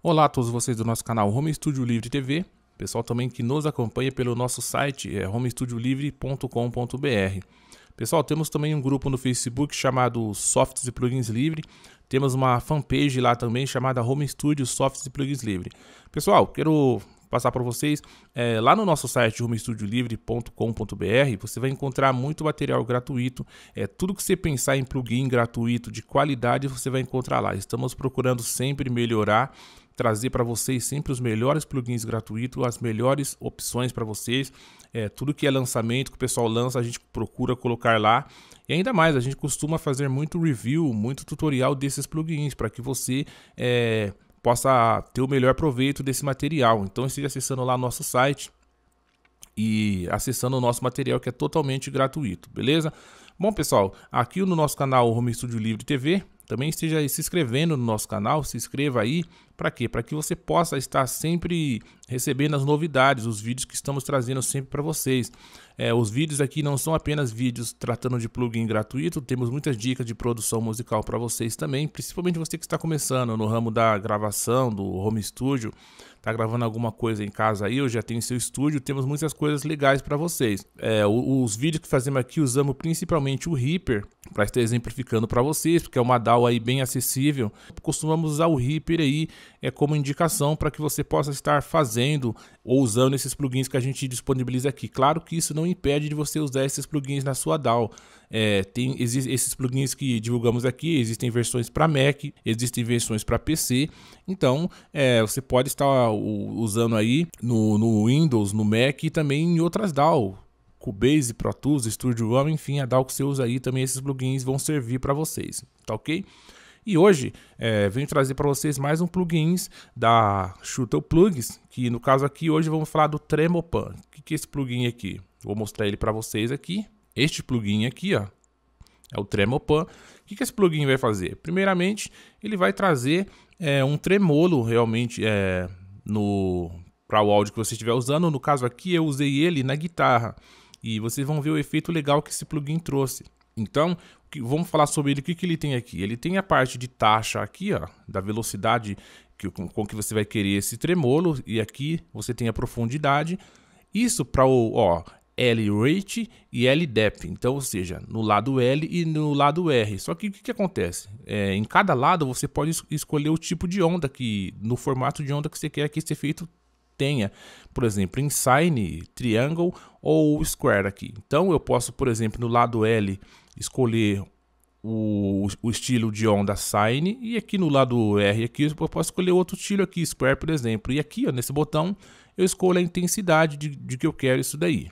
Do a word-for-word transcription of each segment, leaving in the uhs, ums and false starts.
Olá a todos vocês do nosso canal Home Studio Livre T V, pessoal também que nos acompanha pelo nosso site é home studio livre ponto com ponto br. Pessoal, temos também um grupo no Facebook chamado Softs e Plugins Livre, temos uma fanpage lá também chamada Home Studio Softs e Plugins Livre. Pessoal, quero passar para vocês, é, lá no nosso site home studio livre ponto com ponto br, você vai encontrar muito material gratuito, é, tudo que você pensar em plugin gratuito de qualidade você vai encontrar lá. Estamos procurando sempre melhorar, trazer para vocês sempre os melhores plugins gratuitos, as melhores opções para vocês, é, tudo que é lançamento que o pessoal lança a gente procura colocar lá, e ainda mais a gente costuma fazer muito review, muito tutorial desses plugins para que você é, possa ter o melhor proveito desse material. Então esteja acessando lá nosso site e acessando o nosso material que é totalmente gratuito, beleza? Bom pessoal, aqui no nosso canal Home Studio Livre T V, também esteja se inscrevendo no nosso canal, se inscreva aí, para quê? Para que você possa estar sempre recebendo as novidades, os vídeos que estamos trazendo sempre para vocês. É, os vídeos aqui não são apenas vídeos tratando de plugin gratuito, temos muitas dicas de produção musical para vocês também, principalmente você que está começando no ramo da gravação, do home studio, está gravando alguma coisa em casa aí, ou já tem seu estúdio, temos muitas coisas legais para vocês. É, os vídeos que fazemos aqui usamos principalmente o Reaper, para estar exemplificando para vocês, porque é uma D A W aí bem acessível. Costumamos usar o Reaper aí é, como indicação para que você possa estar fazendo ou usando esses plugins que a gente disponibiliza aqui. Claro que isso não impede de você usar esses plugins na sua D A W. É, tem esses plugins que divulgamos aqui, existem versões para Mac, existem versões para P C, então é, você pode estar usando aí no, no Windows, no Mac e também em outras D A W, Cubase, Pro Tools, Studio One, enfim, a D A W que você usa aí também, esses plugins vão servir para vocês, tá ok? E hoje é, venho trazer para vocês mais um plugins da Shuttle Plugs, que no caso aqui hoje vamos falar do Tremopan. O que, que é esse plugin aqui? Vou mostrar ele para vocês aqui. Este plugin aqui, ó, é o Tremopan. O que, que esse plugin vai fazer? Primeiramente, ele vai trazer é, um tremolo realmente é, no para o áudio que você estiver usando. No caso aqui, eu usei ele na guitarra e vocês vão ver o efeito legal que esse plugin trouxe. Então, vamos falar sobre ele. O que, que ele tem aqui? Ele tem a parte de taxa aqui, ó, da velocidade que, com, com que você vai querer esse tremolo, e aqui você tem a profundidade. Isso para o ó, L rate e L depth, então, ou seja, no lado L e no lado R. Só que o que, que acontece? É, em cada lado você pode es escolher o tipo de onda, que no formato de onda que você quer que esse efeito tenha. Por exemplo, em sine, triangle ou square aqui. Então eu posso, por exemplo, no lado L escolher o, o estilo de onda sine, e aqui no lado R aqui eu posso escolher outro estilo aqui, square, por exemplo. E aqui, ó, nesse botão eu escolho a intensidade de, de que eu quero isso daí.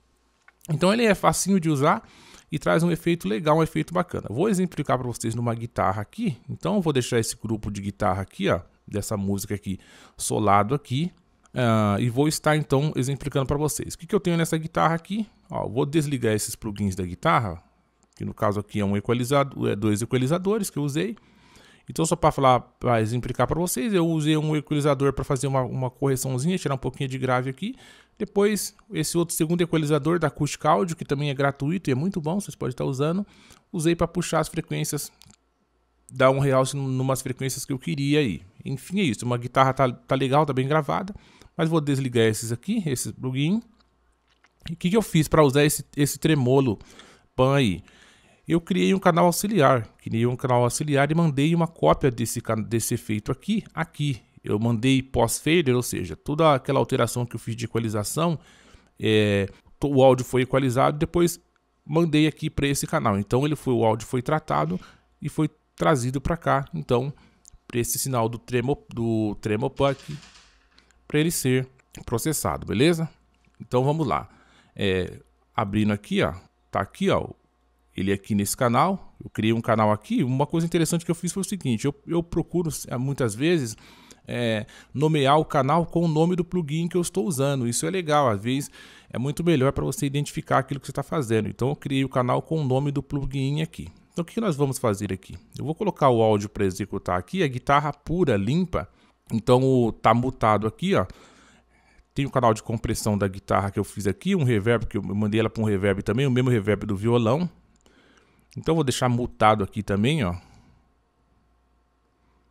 Então ele é facinho de usar e traz um efeito legal, um efeito bacana. Vou exemplificar para vocês numa guitarra aqui. Então eu vou deixar esse grupo de guitarra aqui, ó, dessa música aqui, solado aqui. Uh, e vou estar então exemplificando para vocês. O que, que eu tenho nessa guitarra aqui? Ó, vou desligar esses plugins da guitarra, que no caso aqui é um equalizador, é dois equalizadores que eu usei. Então só para falar, para exemplificar para vocês, eu usei um equalizador para fazer uma, uma correçãozinha, tirar um pouquinho de grave aqui. Depois esse outro segundo equalizador da Acoustic Audio, que também é gratuito e é muito bom, vocês podem estar usando. Usei para puxar as frequências, dar um realce em umas frequências que eu queria aí. Enfim, é isso. Uma guitarra tá, tá legal, tá bem gravada. Mas vou desligar esses aqui, esses plugin. E o que, que eu fiz para usar esse, esse tremolo pan aí? Eu criei um canal auxiliar. Criei um canal auxiliar e mandei uma cópia desse, desse efeito aqui, aqui. Eu mandei pós-fader, ou seja, toda aquela alteração que eu fiz de equalização, é, o áudio foi equalizado, depois mandei aqui para esse canal. Então ele foi, o áudio foi tratado e foi trazido para cá. Então, para esse sinal do tremo, do Tremopan aqui, para ele ser processado, beleza? Então vamos lá, é, abrindo aqui, ó, tá aqui, ó, ele aqui nesse canal, eu criei um canal aqui. Uma coisa interessante que eu fiz foi o seguinte, eu, eu procuro muitas vezes é, nomear o canal com o nome do plugin que eu estou usando. Isso é legal, às vezes é muito melhor para você identificar aquilo que você está fazendo. Então eu criei o canal com o nome do plugin aqui. Então o que nós vamos fazer aqui? Eu vou colocar o áudio para executar aqui, a guitarra pura, limpa. Então tá mutado aqui, ó. Tem o canal de compressão da guitarra que eu fiz aqui, um reverb que eu mandei ela para um reverb também, o mesmo reverb do violão. Então vou deixar mutado aqui também, ó.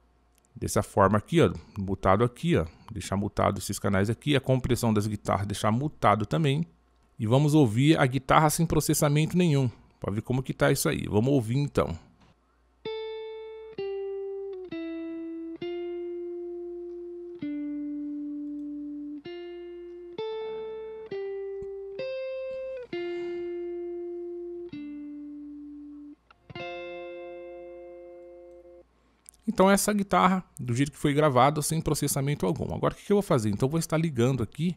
dessa forma aqui, ó, mutado aqui, ó, deixar mutado esses canais aqui, a compressão das guitarras deixar mutado também. E vamos ouvir a guitarra sem processamento nenhum, para ver como que tá isso aí. Vamos ouvir então. Então essa guitarra, do jeito que foi gravado, sem processamento algum. Agora o que eu vou fazer? Então eu vou estar ligando aqui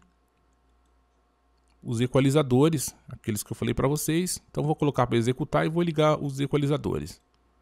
os equalizadores, aqueles que eu falei para vocês. Então vou colocar para executar e vou ligar os equalizadores.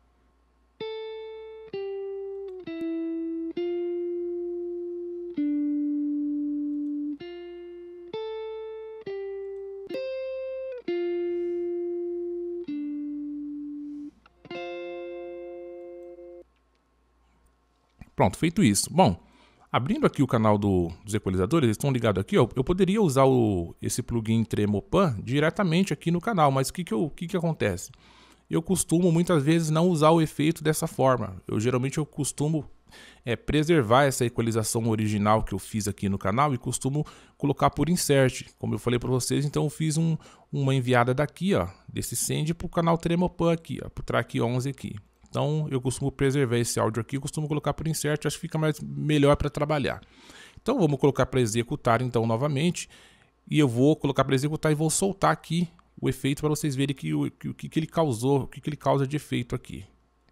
Pronto, feito isso. Bom, abrindo aqui o canal do, dos equalizadores, eles estão ligados aqui, ó, eu poderia usar o, esse plugin Tremopan diretamente aqui no canal, mas o que, que, eu, que, que acontece? Eu costumo muitas vezes não usar o efeito dessa forma. Eu geralmente eu costumo é, preservar essa equalização original que eu fiz aqui no canal e costumo colocar por insert, como eu falei para vocês. Então eu fiz um, uma enviada daqui, ó, desse send para o canal Tremopan aqui, ó, para o track onze aqui. Então eu costumo preservar esse áudio aqui, eu costumo colocar por insert, acho que fica mais, melhor para trabalhar. Então vamos colocar para executar então novamente, e eu vou colocar para executar e vou soltar aqui o efeito para vocês verem que, o que, que, que ele causou, o que, que ele causa de efeito aqui.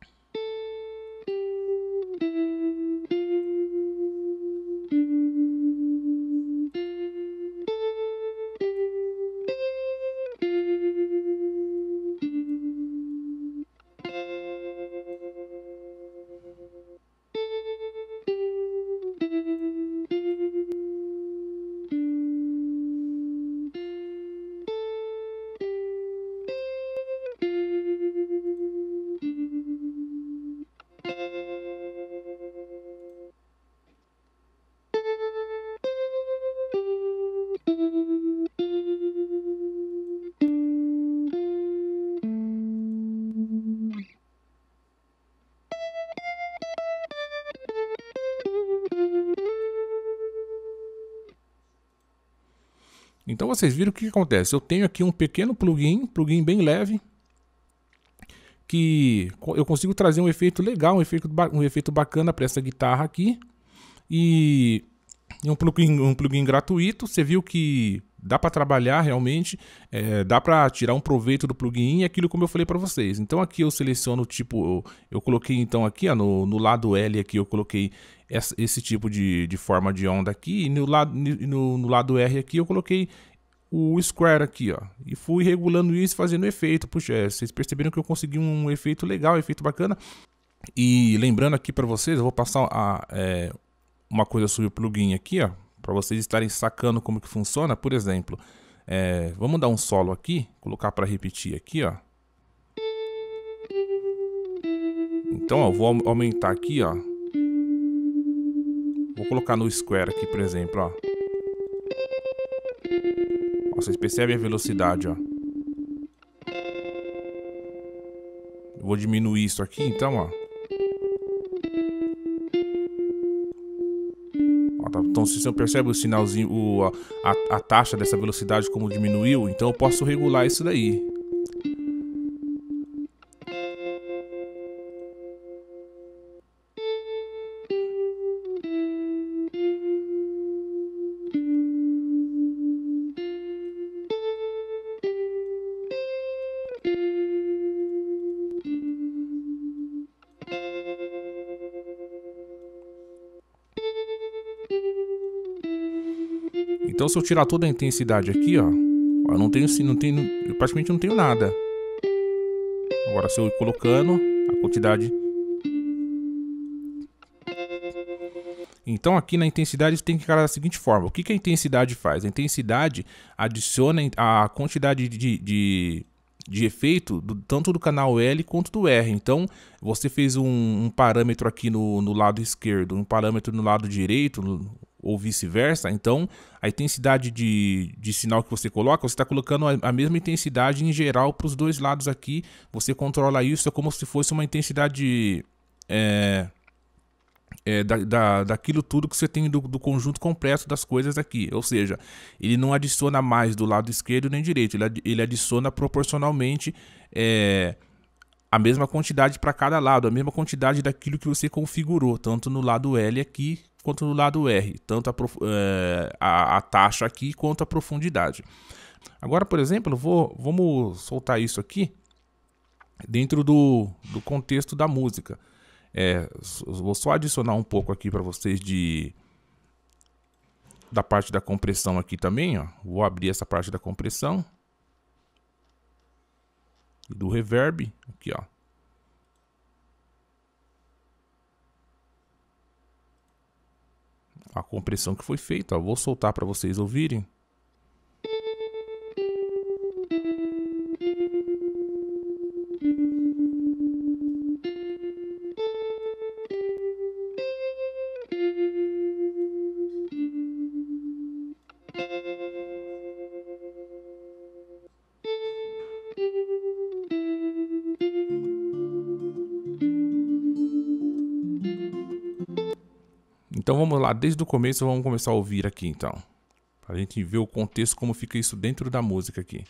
Então vocês viram o que acontece. Eu tenho aqui um pequeno plugin, plugin bem leve, que eu consigo trazer um efeito legal, um efeito, um efeito bacana para essa guitarra aqui. E um plugin, um plugin gratuito. Você viu que dá para trabalhar realmente, é, dá para tirar um proveito do plugin, e aquilo como eu falei para vocês. Então aqui eu seleciono o tipo, eu, eu coloquei então aqui ó, no, no lado L aqui eu coloquei essa, esse tipo de, de forma de onda aqui, e no lado, no, no lado R aqui eu coloquei o square aqui, ó, e fui regulando isso, fazendo efeito. Puxa, é, vocês perceberam que eu consegui um efeito legal, um efeito bacana. E lembrando aqui para vocês, eu vou passar a, é, uma coisa sobre o plugin aqui, ó, para vocês estarem sacando como que funciona. Por exemplo, é, vamos dar um solo aqui, colocar para repetir aqui, ó. Então, ó, vou aumentar aqui, ó. Vou colocar no square aqui, por exemplo, ó. Vocês percebem a velocidade, ó. Eu vou diminuir isso aqui, então, ó. Então, se você percebe o sinalzinho, o, a, a taxa dessa velocidade como diminuiu, então eu posso regular isso daí. Então, se eu tirar toda a intensidade aqui, ó, eu não tenho, não tenho, eu praticamente não tenho nada. Agora, se eu ir colocando a quantidade. Então, aqui na intensidade tem que ficar da seguinte forma. O que, que a intensidade faz? A intensidade adiciona a quantidade de, de, de efeito do, tanto do canal L quanto do R. Então, você fez um, um parâmetro aqui no, no lado esquerdo, um parâmetro no lado direito, no, ou vice-versa. Então a intensidade de, de sinal que você coloca, você está colocando a, a mesma intensidade em geral para os dois lados aqui. Você controla isso, é como se fosse uma intensidade é, É, da, da, daquilo tudo que você tem do, do conjunto completo das coisas aqui. Ou seja, ele não adiciona mais do lado esquerdo nem direito, ele, ad, ele adiciona proporcionalmente é, a mesma quantidade para cada lado, a mesma quantidade daquilo que você configurou, tanto no lado L aqui quanto no lado R, tanto a, é, a, a taxa aqui quanto a profundidade. Agora, por exemplo, vou, vamos soltar isso aqui dentro do, do contexto da música. É, vou só adicionar um pouco aqui para vocês de da parte da compressão aqui também, ó. Vou abrir essa parte da compressão e do reverb aqui, ó. A compressão que foi feita, ó. Vou soltar para vocês ouvirem. Então vamos lá, desde o começo vamos começar a ouvir aqui então, para a gente ver o contexto, como fica isso dentro da música aqui.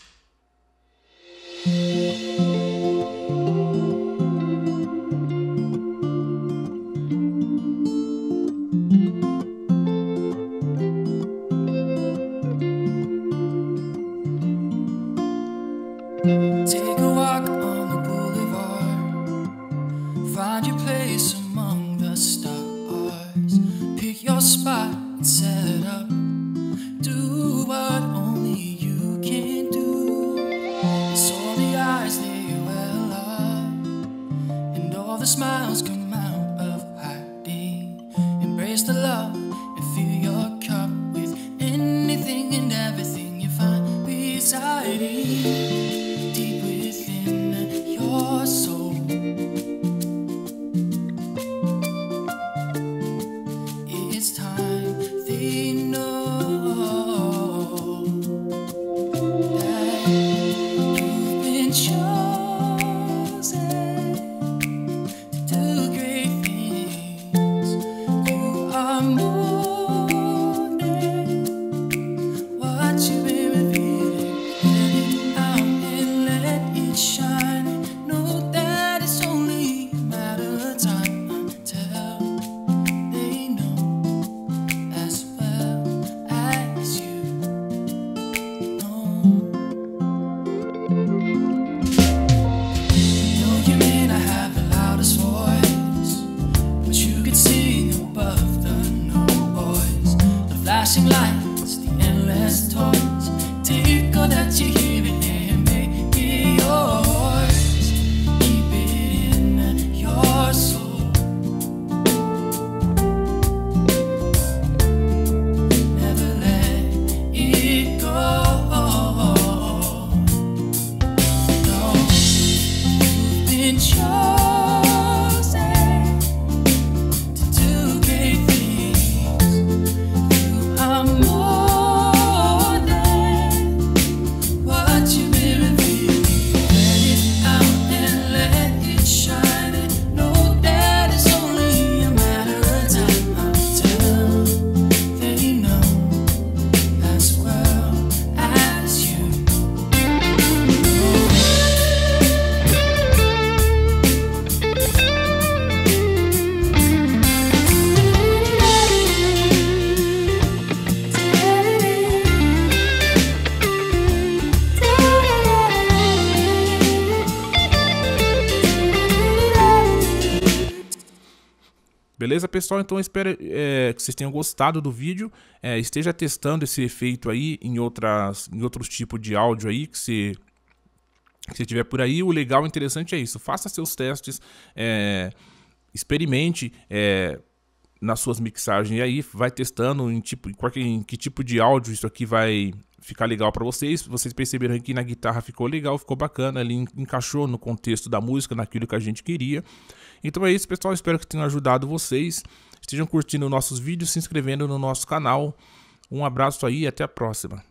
Take a walk on the boulevard, find your place among the stars, pick your spot and set up, do what only you can do. It's all the eyes they well up, and all the smiles come out of hiding. Embrace the love and fill your cup with anything and everything you find residing deep within your soul. It's time they know that you've been chosen to do great things. You are more than what you've been revealing. Let it out and let it shine. Know that it's only a matter of time until they know as well as you know. Know you may not have the loudest voice, but you could sing above the noise. The flashing lights, the endless toys, take all that you hear and make it yours. Keep it in your soul. Never let it go. No, you've been chosen to do great things. You are more than what you've been revealing. Let it out and let it shine. And know that it's only a matter of time until they know as well as you know. Beleza, pessoal? Então eu espero é, que vocês tenham gostado do vídeo. É, esteja testando esse efeito aí em, outras, em outros tipos de áudio aí que você, que você tiver por aí. O legal e interessante é isso. Faça seus testes, é, experimente é, nas suas mixagens aí. Vai testando em, tipo, em, qualquer, em que tipo de áudio isso aqui vai ficar legal para vocês. Vocês perceberam que na guitarra ficou legal, ficou bacana. Ele encaixou no contexto da música, naquilo que a gente queria. Então é isso, pessoal, espero que tenha ajudado vocês. Estejam curtindo nossos vídeos, se inscrevendo no nosso canal. Um abraço aí e até a próxima.